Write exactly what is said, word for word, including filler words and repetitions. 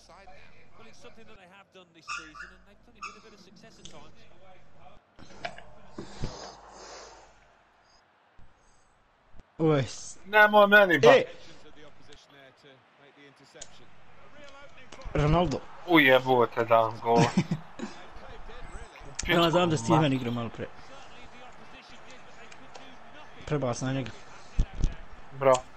Well, it's something that they have done this season, and they've done it with a bit of success at times. Ujs. Nemoj meni ba. E! Ronaldo. Ujebote da, gola. Ja, znam da Steven igra malo pre. Prebac na njega. Bravo.